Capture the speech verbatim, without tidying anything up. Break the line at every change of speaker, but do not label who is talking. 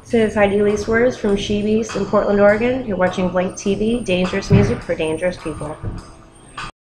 This is Heidi Elise Wirz from She Beast in Portland, Oregon. You're watching Blank T V, dangerous music for dangerous people.